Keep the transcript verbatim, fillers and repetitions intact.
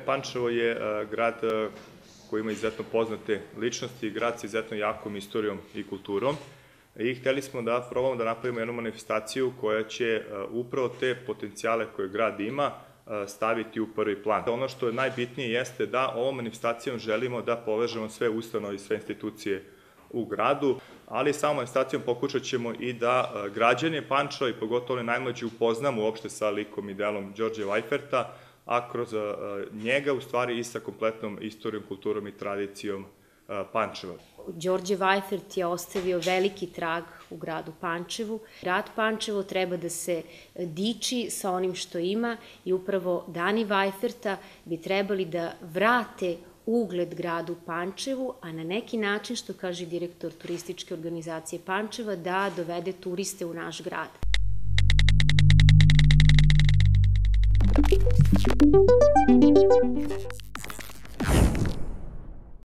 Pančevo je grad koji ima izuzetno poznate ličnosti, grad sa izuzetno jakom istorijom i kulturom. I hteli smo da probamo da napravimo jednu manifestaciju koja će upravo te potencijale koje grad ima staviti u prvi plan. Ono što je najbitnije jeste da ovom manifestacijom želimo da povežemo sve ustanove i sve institucije u gradu, ali samom manifestacijom pokušat ćemo i da građane Pančeva i pogotovo one najmlađe upoznamo uopšte sa likom i delom Đorđa Vajferta, a kroz njega u stvari i sa kompletnom istorijom, kulturom i tradicijom Pančeva. Đorđe Vajfert je ostavio veliki trag u gradu Pančevu. Grad Pančevo treba da se diči sa onim što ima i upravo Dani Vajferta bi trebali da vrate ugled gradu Pančevu, a na neki način, što kaže direktor turističke organizacije Pančeva, da dovede turiste u naš grad.